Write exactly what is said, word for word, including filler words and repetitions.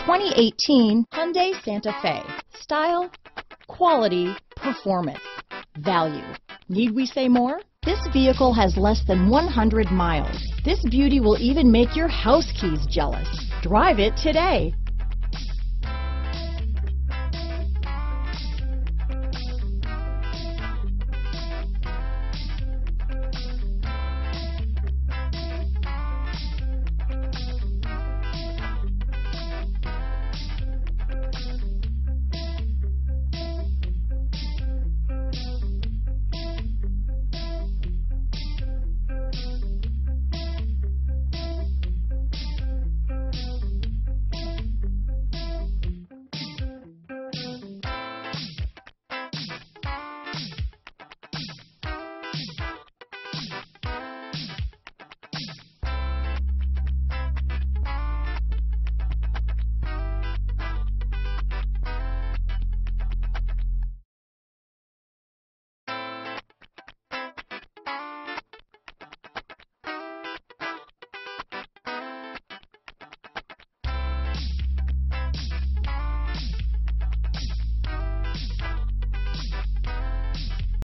twenty eighteen Hyundai Santa Fe. Style, quality, performance, value. Need we say more? This vehicle has less than one hundred miles. This beauty will even make your house keys jealous. Drive it today.